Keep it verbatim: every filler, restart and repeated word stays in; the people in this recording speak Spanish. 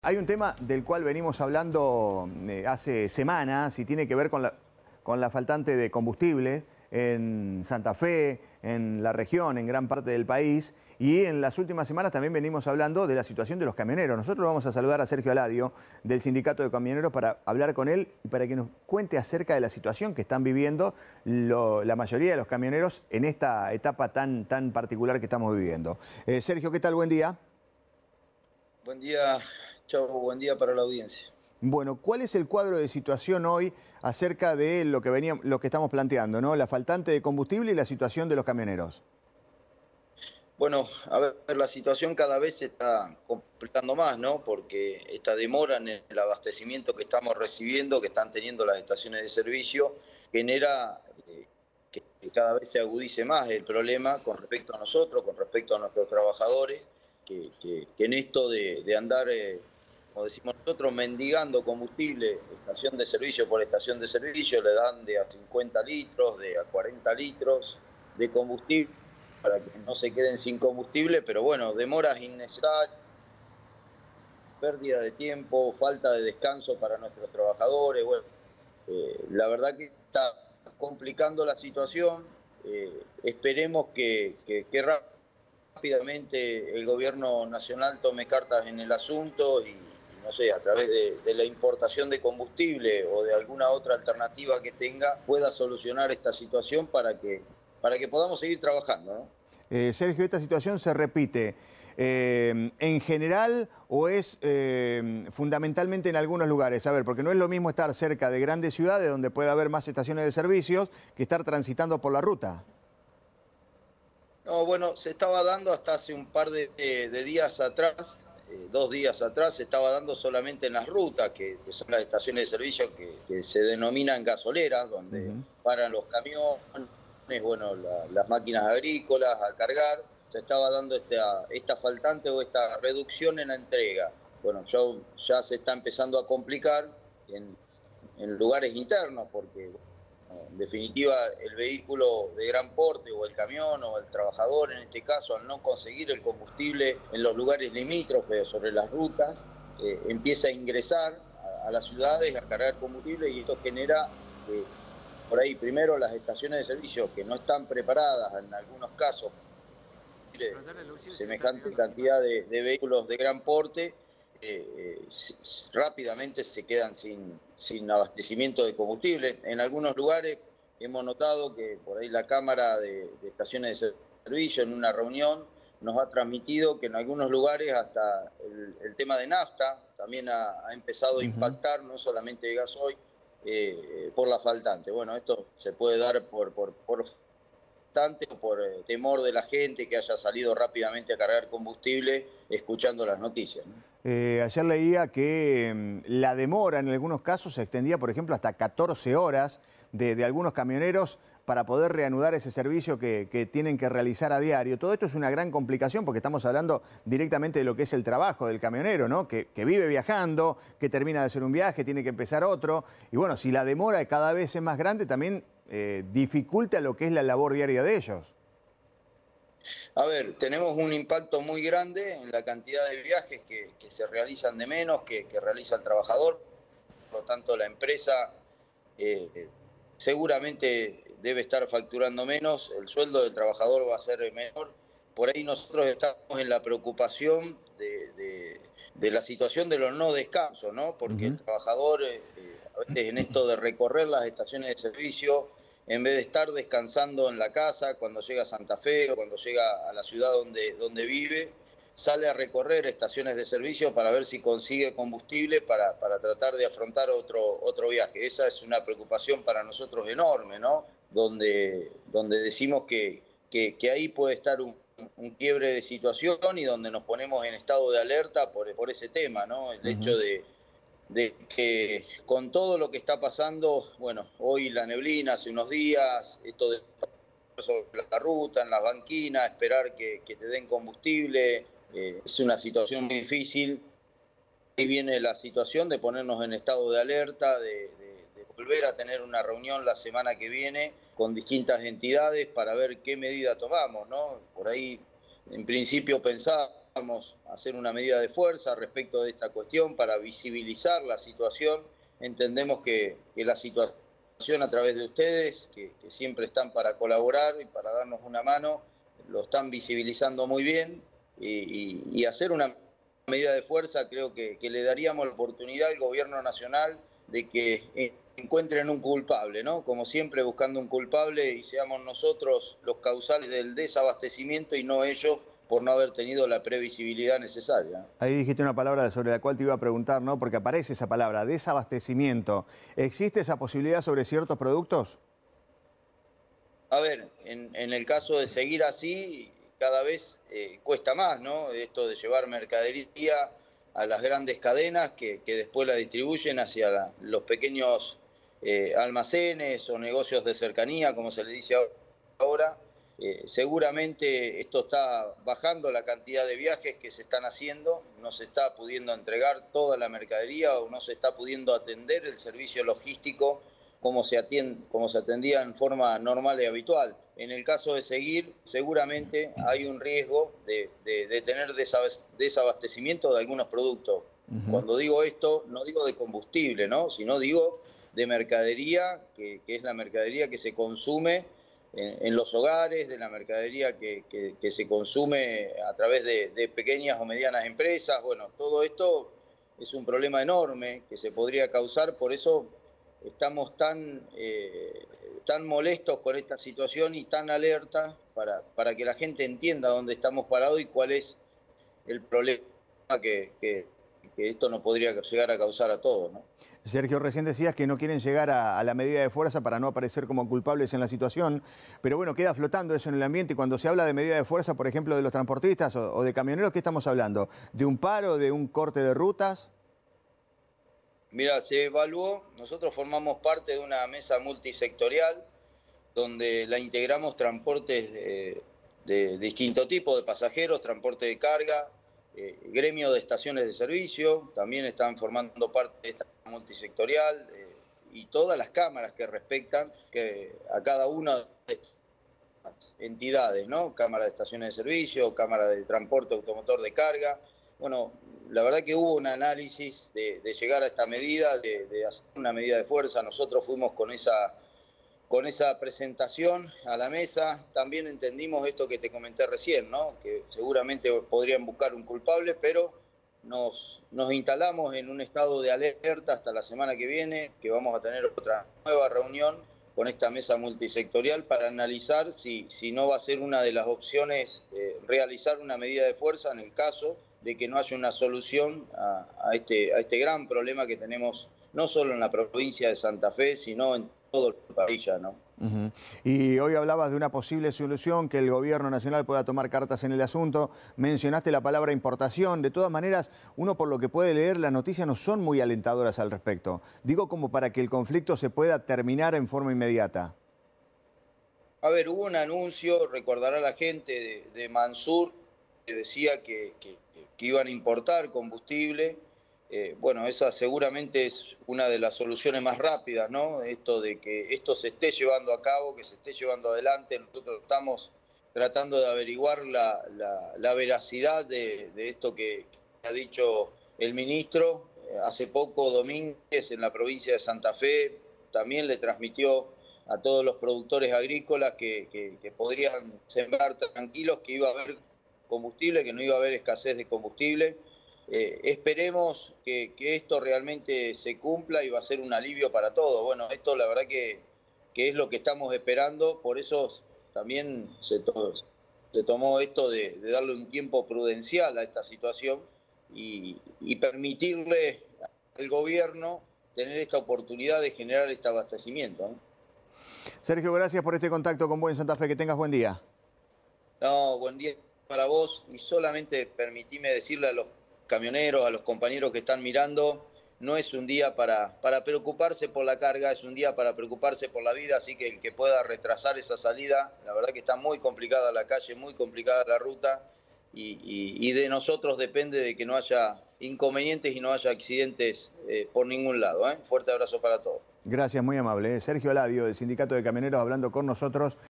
Hay un tema del cual venimos hablando eh, hace semanas y tiene que ver con la, con la faltante de combustible en Santa Fe, en la región, en gran parte del país. Y en las últimas semanas también venimos hablando de la situación de los camioneros. Nosotros vamos a saludar a Sergio Aladio del Sindicato de Camioneros para hablar con él y para que nos cuente acerca de la situación que están viviendo lo, la mayoría de los camioneros en esta etapa tan, tan particular que estamos viviendo. Eh, Sergio, ¿qué tal? Buen día. Buen día, chau, buen día para la audiencia. Bueno, ¿cuál es el cuadro de situación hoy acerca de lo que, venía, lo que estamos planteando, ¿no? La faltante de combustible y la situación de los camioneros. Bueno, a ver, la situación cada vez se está complicando más, ¿no? Porque esta demora en el abastecimiento que estamos recibiendo, que están teniendo las estaciones de servicio, genera eh, que cada vez se agudice más el problema con respecto a nosotros, con respecto a nuestros trabajadores, que, que, que en esto de, de andar... Eh, como decimos nosotros, mendigando combustible, estación de servicio por estación de servicio, le dan de a cincuenta litros, de a cuarenta litros de combustible, para que no se queden sin combustible, pero bueno, demoras innecesarias, pérdida de tiempo, falta de descanso para nuestros trabajadores, bueno, eh, la verdad que está complicando la situación, eh, esperemos que, que, que rápidamente el gobierno nacional tome cartas en el asunto y no sé, a través de, de la importación de combustible o de alguna otra alternativa que tenga, pueda solucionar esta situación para que, para que podamos seguir trabajando, ¿no? Eh, Sergio, ¿esta situación se repite eh, en general o es eh, fundamentalmente en algunos lugares? A ver, porque no es lo mismo estar cerca de grandes ciudades donde puede haber más estaciones de servicios que estar transitando por la ruta. No, bueno, se estaba dando hasta hace un par de, de, de días atrás, eh, dos días atrás, se estaba dando solamente en las rutas, que, que son las estaciones de servicio que, que se denominan gasoleras, donde uh-huh. paran los camiones, bueno, la, las máquinas agrícolas a cargar. Se estaba dando esta, esta faltante o esta reducción en la entrega. Bueno, ya, ya se está empezando a complicar en, en lugares internos, porque... En definitiva, el vehículo de gran porte o el camión o el trabajador, en este caso, al no conseguir el combustible en los lugares limítrofes sobre las rutas, eh, empieza a ingresar a, a las ciudades a cargar combustible y esto genera, eh, por ahí, primero las estaciones de servicio que no están preparadas en algunos casos, eh, semejante cantidad de, de vehículos de gran porte, Eh, eh, rápidamente se quedan sin, sin abastecimiento de combustible. En algunos lugares hemos notado que por ahí la Cámara de, de Estaciones de Servicio en una reunión nos ha transmitido que en algunos lugares hasta el, el tema de nafta también ha, ha empezado a impactar, no solamente de gasoil, eh, por la faltante. Bueno, esto se puede dar por... por, por por eh, temor de la gente que haya salido rápidamente a cargar combustible escuchando las noticias, ¿no? Eh, ayer leía que eh, la demora en algunos casos se extendía, por ejemplo, hasta catorce horas de, de algunos camioneros para poder reanudar ese servicio que, que tienen que realizar a diario. Todo esto es una gran complicación porque estamos hablando directamente de lo que es el trabajo del camionero, ¿no? Que, que vive viajando, que termina de hacer un viaje, tiene que empezar otro. Y bueno, si la demora cada vez es más grande, también eh, dificulta lo que es la labor diaria de ellos. A ver, tenemos un impacto muy grande en la cantidad de viajes que, que se realizan de menos, que, que realiza el trabajador. Por lo tanto, la empresa eh, seguramente debe estar facturando menos, el sueldo del trabajador va a ser menor. Por ahí nosotros estamos en la preocupación de, de, de la situación de los no descansos, ¿no? Porque uh-huh. el trabajador, eh, a veces en esto de recorrer las estaciones de servicio, en vez de estar descansando en la casa, cuando llega a Santa Fe o cuando llega a la ciudad donde, donde vive, sale a recorrer estaciones de servicio para ver si consigue combustible para, para tratar de afrontar otro, otro viaje. Esa es una preocupación para nosotros enorme, ¿no? Donde, donde decimos que, que, que ahí puede estar un, un quiebre de situación y donde nos ponemos en estado de alerta por, por ese tema, ¿no? El uh-huh. hecho de... de que con todo lo que está pasando, bueno, hoy la neblina, hace unos días, esto de sobre la ruta, en las banquinas, esperar que, que te den combustible, eh, es una situación muy difícil. Ahí viene la situación de ponernos en estado de alerta, de, de, de volver a tener una reunión la semana que viene con distintas entidades para ver qué medida tomamos, ¿no? Por ahí, en principio, pensaba queríamos hacer una medida de fuerza respecto de esta cuestión para visibilizar la situación. Entendemos que, que la situación a través de ustedes, que, que siempre están para colaborar y para darnos una mano, lo están visibilizando muy bien y, y, y hacer una medida de fuerza creo que, que le daríamos la oportunidad al gobierno nacional de que encuentren un culpable, ¿no? Como siempre buscando un culpable y seamos nosotros los causales del desabastecimiento y no ellos por no haber tenido la previsibilidad necesaria. Ahí dijiste una palabra sobre la cual te iba a preguntar, ¿no? Porque aparece esa palabra, desabastecimiento. ¿Existe esa posibilidad sobre ciertos productos? A ver, en, en el caso de seguir así, cada vez eh, cuesta más, ¿no? Esto de llevar mercadería a las grandes cadenas que, que después la distribuyen hacia la, los pequeños eh, almacenes o negocios de cercanía, como se le dice ahora. Eh, seguramente esto está bajando la cantidad de viajes que se están haciendo, no se está pudiendo entregar toda la mercadería o no se está pudiendo atender el servicio logístico como se, atiende, como se atendía en forma normal y habitual. En el caso de seguir, seguramente hay un riesgo de, de, de tener desabastecimiento de algunos productos. Uh-huh. Cuando digo esto, no digo de combustible, ¿no? Sino digo de mercadería, que, que es la mercadería que se consume en, en los hogares, de la mercadería que, que, que se consume a través de, de pequeñas o medianas empresas. Bueno, todo esto es un problema enorme que se podría causar, por eso estamos tan, eh, tan molestos con esta situación y tan alerta para, para que la gente entienda dónde estamos parados y cuál es el problema que, que, que esto nos podría llegar a causar a todos, ¿no? Sergio, recién decías que no quieren llegar a, a la medida de fuerza para no aparecer como culpables en la situación, pero bueno, queda flotando eso en el ambiente. Y cuando se habla de medida de fuerza, por ejemplo, de los transportistas o, o de camioneros, ¿qué estamos hablando? ¿De un paro, de un corte de rutas? Mira, se evaluó, nosotros formamos parte de una mesa multisectorial donde la integramos transportes de, de distinto tipo de pasajeros, transporte de carga, eh, gremio de estaciones de servicio, también están formando parte de esta multisectorial eh, y todas las cámaras que respectan que a cada una de estas entidades, ¿no? Cámara de estaciones de servicio, cámara de transporte automotor de carga. Bueno, la verdad que hubo un análisis de, de llegar a esta medida, de, de hacer una medida de fuerza. Nosotros fuimos con esa, con esa presentación a la mesa. También entendimos esto que te comenté recién, ¿no? Que seguramente podrían buscar un culpable, pero nos, nos instalamos en un estado de alerta hasta la semana que viene, que vamos a tener otra nueva reunión con esta mesa multisectorial para analizar si, si no va a ser una de las opciones eh, realizar una medida de fuerza en el caso de que no haya una solución a, a, este, a este gran problema que tenemos no solo en la provincia de Santa Fe, sino en todo el país ya, ¿no? Uh-huh. Y hoy hablabas de una posible solución, que el gobierno nacional pueda tomar cartas en el asunto. Mencionaste la palabra importación. De todas maneras, uno por lo que puede leer, las noticias no son muy alentadoras al respecto. Digo, como para que el conflicto se pueda terminar en forma inmediata. A ver, hubo un anuncio, recordará la gente, de, de Mansur, que decía que, que, que iban a importar combustible. Eh, bueno, esa seguramente es una de las soluciones más rápidas, ¿no? Esto de que esto se esté llevando a cabo, que se esté llevando adelante. Nosotros estamos tratando de averiguar la, la, la veracidad de, de esto que, que ha dicho el ministro. Hace poco Domínguez en la provincia de Santa Fe también le transmitió a todos los productores agrícolas que, que, que podrían sembrar tranquilos, que iba a haber combustible, que no iba a haber escasez de combustible. Eh, esperemos que, que esto realmente se cumpla y va a ser un alivio para todos. Bueno, esto la verdad que, que es lo que estamos esperando, por eso también se, to se tomó esto de, de darle un tiempo prudencial a esta situación y, y permitirle al gobierno tener esta oportunidad de generar este abastecimiento, ¿no? Sergio, gracias por este contacto con Buen Santa Fe, que tengas buen día. No, buen día para vos y solamente permitime decirle a los camioneros, a los compañeros que están mirando, no es un día para, para preocuparse por la carga, es un día para preocuparse por la vida, así que el que pueda retrasar esa salida, la verdad que está muy complicada la calle, muy complicada la ruta y, y, y de nosotros depende de que no haya inconvenientes y no haya accidentes eh, por ningún lado, ¿eh? Fuerte abrazo para todos. Gracias, muy amable. Sergio Aladio, del Sindicato de Camioneros, hablando con nosotros.